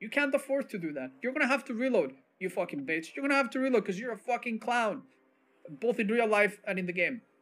You can't afford to do that. You're gonna have to reload, you fucking bitch. You're gonna have to reload because you're a fucking clown. Both in real life and in the game.